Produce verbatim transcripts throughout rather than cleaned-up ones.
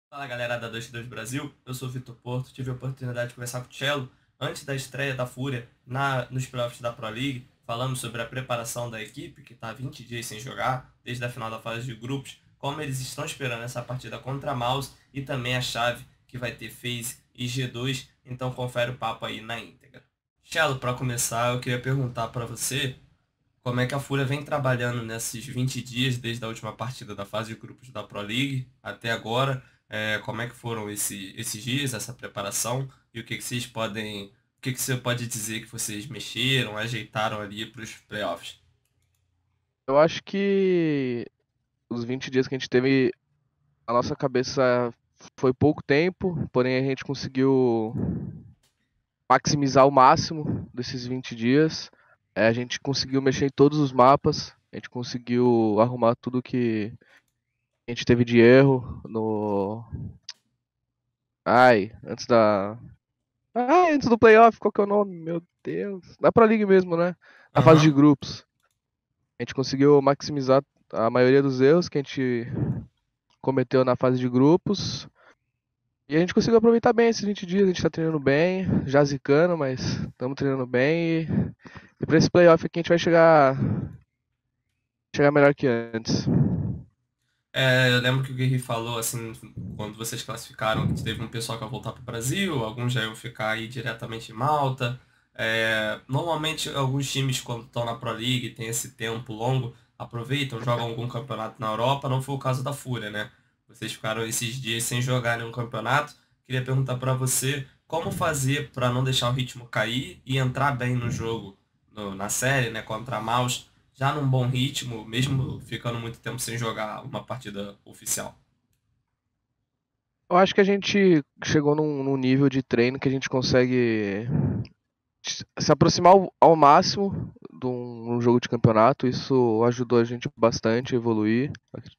Fala galera da dois dois Brasil, eu sou o Vitor Porto, tive a oportunidade de conversar com o Cello antes da estreia da Fúria na, nos playoffs da Pro League. Falamos sobre a preparação da equipe, que está vinte dias sem jogar, desde a final da fase de grupos, como eles estão esperando essa partida contra a Mouse e também a chave que vai ter FaZe e G dois, então confere o papo aí na íntegra. Cello, para começar, eu queria perguntar para você como é que a Fúria vem trabalhando nesses vinte dias, desde a última partida da fase de grupos da Pro League até agora? É, como é que foram esse- esses dias, essa preparação? E o que que vocês podem, o que que você pode dizer que vocês mexeram, ajeitaram ali para os playoffs? Eu acho que os vinte dias que a gente teve, a nossa cabeça foi pouco tempo, porém a gente conseguiu maximizar o máximo desses vinte dias. É, a gente conseguiu mexer em todos os mapas, a gente conseguiu arrumar tudo que a gente teve de erro no. Ai, antes da. Ai, antes do playoff, qual que é o nome? Meu Deus. Na Pro League mesmo, né? Na fase de Aham. grupos. A gente conseguiu maximizar a maioria dos erros que a gente cometeu na fase de grupos. E a gente conseguiu aproveitar bem esses vinte dias, a gente tá treinando bem, já zicando, mas estamos treinando bem. E, e pra esse playoff aqui a gente vai chegar, chegar melhor que antes. É, eu lembro que o Guerri falou, assim, quando vocês classificaram, que teve um pessoal que ia voltar para o Brasil, alguns já iam ficar aí diretamente em Malta. É, normalmente, alguns times, quando estão na Pro League, tem esse tempo longo, aproveitam, jogam algum campeonato na Europa. Não foi o caso da Fúria, né? Vocês ficaram esses dias sem jogar nenhum campeonato. Queria perguntar para você como fazer para não deixar o ritmo cair e entrar bem no jogo, no- na série, né, contra a Maus já num bom ritmo, mesmo ficando muito tempo sem jogar uma partida oficial. Eu acho que a gente chegou num, num nível de treino que a gente consegue se aproximar ao, ao máximo de um, um jogo de campeonato. Isso ajudou a gente bastante a evoluir.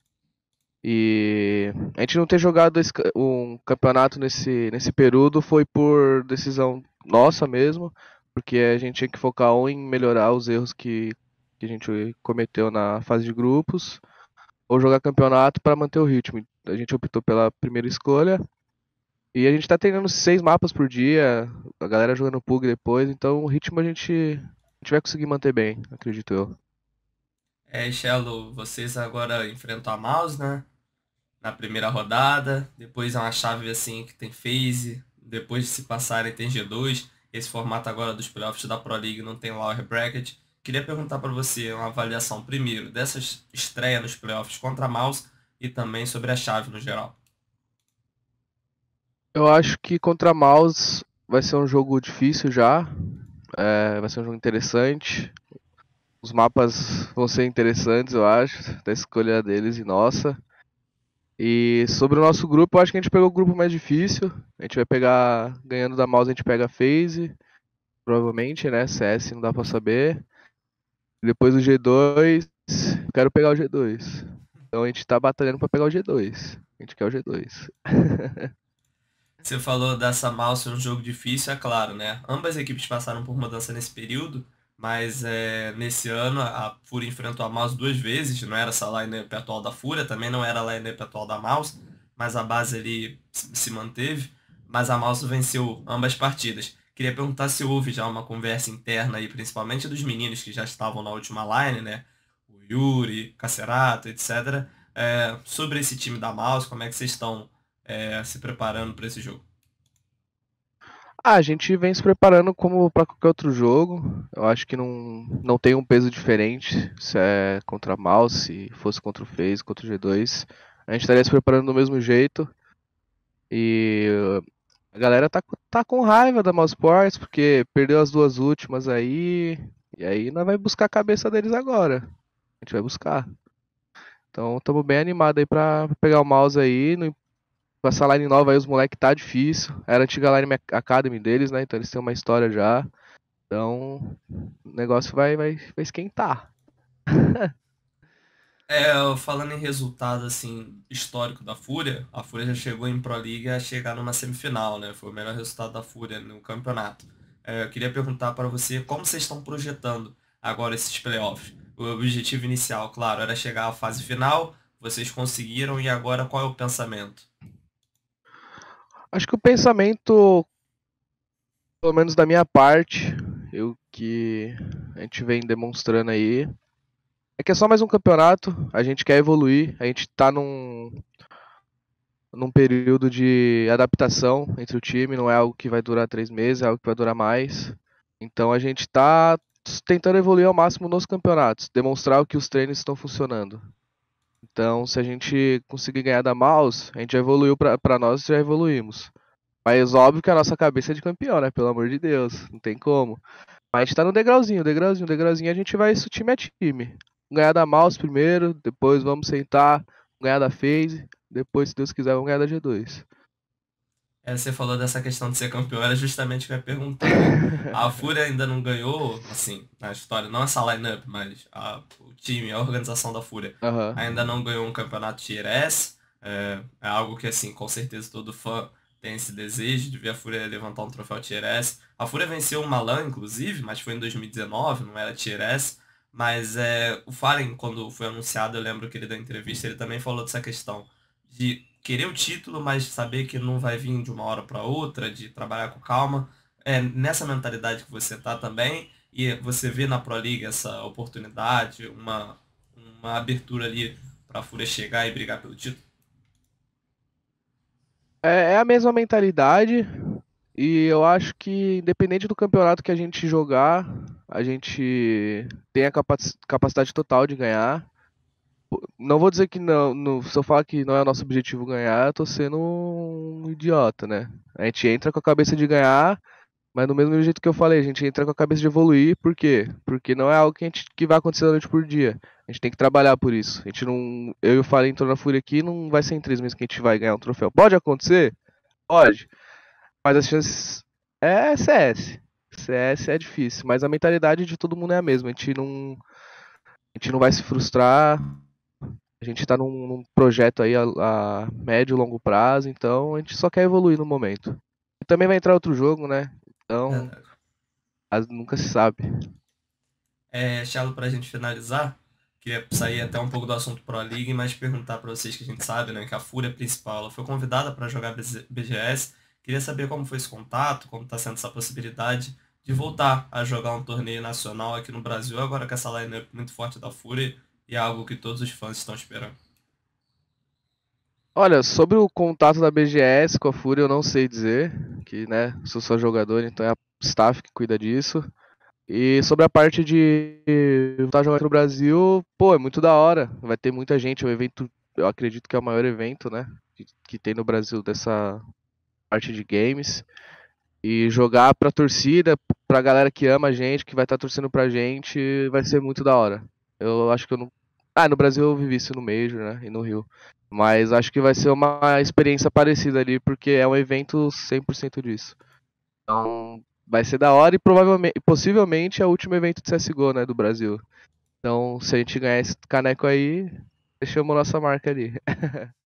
E a gente não ter jogado esse ca- um campeonato nesse, nesse período foi por decisão nossa mesmo, porque a gente tinha que focar ou em melhorar os erros que, que a gente cometeu na fase de grupos, ou jogar campeonato para manter o ritmo. A gente optou pela primeira escolha e a gente tá treinando seis mapas por dia, a galera jogando P U B G depois, então o ritmo a gente, a gente vai conseguir manter bem, acredito eu. É, Shello, vocês agora enfrentam a Mouse, né? Na primeira rodada, depois é uma chave assim que tem phase, depois de se passarem tem G dois. Esse formato agora dos playoffs da Pro League não tem lower bracket. Queria perguntar para você uma avaliação primeiro dessa estreia nos playoffs contra a Mouse e também sobre a chave no geral. Eu acho que contra Mouse vai ser um jogo difícil já, é, vai ser um jogo interessante. Os mapas vão ser interessantes, eu acho, da escolha deles e nossa. E sobre o nosso grupo, eu acho que a gente pegou o grupo mais difícil. A gente vai pegar, ganhando da Mouse, a gente pega a FaZe, provavelmente, né? C S não dá pra saber. Depois o G dois, eu quero pegar o G dois. Então a gente tá batalhando pra pegar o G dois. A gente quer o G dois. Você falou dessa Mouse ser um jogo difícil, é claro, né? Ambas as equipes passaram por mudança nesse período, mas é, nesse ano a Fúria enfrentou a Mouse duas vezes, não era essa line-up atual da Fúria, também não era a line-up atual da Mouse, mas a base ali se se manteve, mas a Mouse venceu ambas partidas. Queria perguntar se houve já uma conversa interna aí, principalmente dos meninos que já estavam na última line, né? O Yuri, Cacerato, etcétera. É, sobre esse time da Mouse, como é que vocês estão é, se preparando para esse jogo? Ah, a gente vem se preparando como para qualquer outro jogo. Eu acho que não, não tem um peso diferente se é contra a Mouse, se fosse contra o FaZe, contra o G dois. A gente estaria se preparando do mesmo jeito. E a galera tá, tá com raiva da Mouse Sports porque perdeu as duas últimas aí. E aí nós vai buscar a cabeça deles agora. A gente vai buscar. Então estamos bem animados aí pra pegar o mouse aí. No, com essa line nova aí, os moleques tá difícil. Era a antiga line Academy deles, né? Então eles têm uma história já. Então, o negócio vai, vai, vai esquentar. É, falando em resultado assim histórico da Fúria, a Fúria já chegou em Pro League a chegar numa semifinal, né? Foi o melhor resultado da Fúria no campeonato. É, eu queria perguntar para você como vocês estão projetando agora esses playoffs. O objetivo inicial, claro, era chegar à fase final, vocês conseguiram e agora qual é o pensamento? Acho que o pensamento, pelo menos da minha parte, eu que a gente vem demonstrando aí, é que é só mais um campeonato, a gente quer evoluir, a gente tá num, num período de adaptação entre o time, não é algo que vai durar três meses, é algo que vai durar mais. Então a gente tá tentando evoluir ao máximo nos campeonatos, demonstrar que os treinos estão funcionando. Então, se a gente conseguir ganhar da Mouse, a gente já evoluiu pra, pra nós, já evoluímos. Mas óbvio que a nossa cabeça é de campeão, né? Pelo amor de Deus, não tem como. Mas a gente tá no degrauzinho, degrauzinho, degrauzinho, a gente vai, isso time é time. Ganhar da Mouse primeiro, depois vamos sentar, ganhar da FaZe, depois, se Deus quiser, vamos ganhar da G dois. É, você falou dessa questão de ser campeão, era justamente o que eu ia perguntar, né? A Fúria ainda não ganhou, assim, na história, não essa lineup, mas a- o time, a organização da Fúria, Aham. ainda não ganhou um campeonato Tier S. É, é algo que, assim, com certeza todo fã tem esse desejo de ver a Fúria levantar um troféu Tier S. A Fúria venceu o Malan, inclusive, mas foi em dois mil e dezenove, não era Tier S. Mas é, o Fallen, quando foi anunciado, eu lembro que ele deu entrevista, ele também falou dessa questão de querer o título, mas saber que não vai vir de uma hora para outra, de trabalhar com calma. É nessa mentalidade que você tá também, e você vê na Pro League essa oportunidade, uma, uma abertura ali para a Fúria chegar e brigar pelo título. É, é a mesma mentalidade, e eu acho que independente do campeonato que a gente jogar, a gente tem a capaci- capacidade total de ganhar. Não vou dizer que não, no- se eu falar que não é o nosso objetivo ganhar, eu tô sendo um idiota, né? A gente entra com a cabeça de ganhar, mas do mesmo jeito que eu falei, a gente entra com a cabeça de evoluir, por quê? Porque não é algo que, a gente, que vai acontecer da noite por dia. A gente tem que trabalhar por isso. A gente não. Eu e o Falei entrou na Fúria aqui, não vai ser em três meses que a gente vai ganhar um troféu. Pode acontecer? Pode. Mas as chances. É C S. C S é difícil, mas a mentalidade de todo mundo é a mesma. A gente não, a gente não vai se frustrar. A gente está num, num projeto aí a, a médio e longo prazo, então a gente só quer evoluir no momento. E também vai entrar outro jogo, né? Então, Verdade. as- nunca se sabe. É, Charlo, para a gente finalizar, queria sair até um pouco do assunto Pro League, mas perguntar para vocês que a gente sabe, né, que a Fúria principal, ela foi convidada para jogar B G S. Queria saber como foi esse contato, como está sendo essa possibilidade de voltar a jogar um torneio nacional aqui no Brasil, agora com essa lineup muito forte da Fúria, e é algo que todos os fãs estão esperando. Olha, sobre o contato da B G S com a Fúria, eu não sei dizer, que, né, sou só jogador, então é a staff que cuida disso. E sobre a parte de estar jogando no Brasil, pô, é muito da hora. Vai ter muita gente, é um evento, eu acredito que é o maior evento, né, que, que tem no Brasil dessa parte de games. E jogar pra torcida, pra galera que ama a gente, que vai estar torcendo pra gente, vai ser muito da hora. Eu acho que eu não. Ah, no Brasil eu vivi isso no Major, né? E no Rio. Mas acho que vai ser uma experiência parecida ali, porque é um evento cem por cento disso. Então, vai ser da hora e provavelmente, possivelmente é o último evento de C S G O, né, do Brasil. Então, se a gente ganhar esse caneco aí, fechamos nossa marca ali.